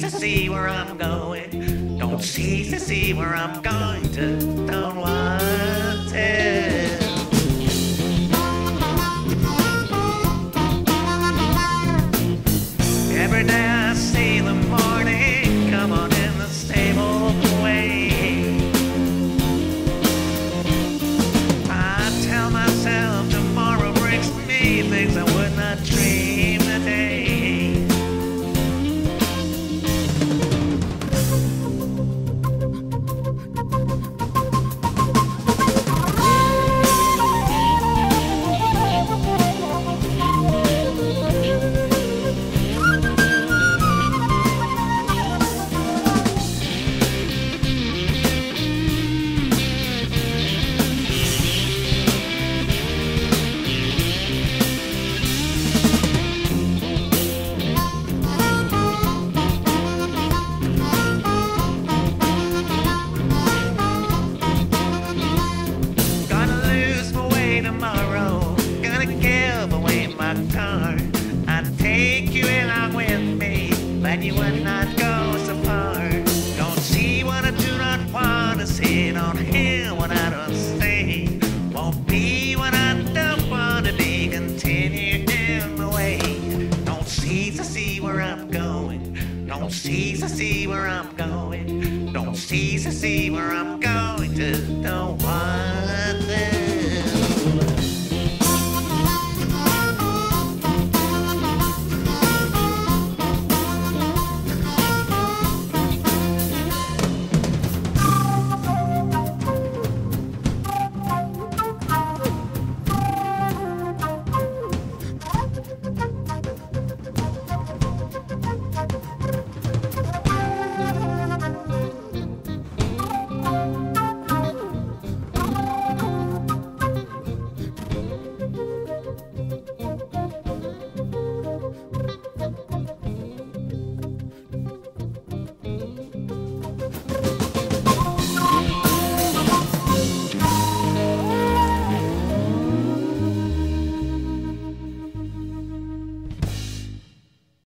cease to see where I'm going. Don't cease to see where I'm going to. Don't want to. Every day I see the morning come on in the stable way. I tell myself tomorrow brings me things I would not dream today. Tomorrow, gonna give away my car. I'd take you along with me, but you would not go so far. Don't see what I do not want to see, don't hear what I don't say. Won't be what I don't want to be, continue in the way. Don't cease to see where I'm going. Don't cease to see where I'm going. Don't cease to see where I'm going to. Don't want this.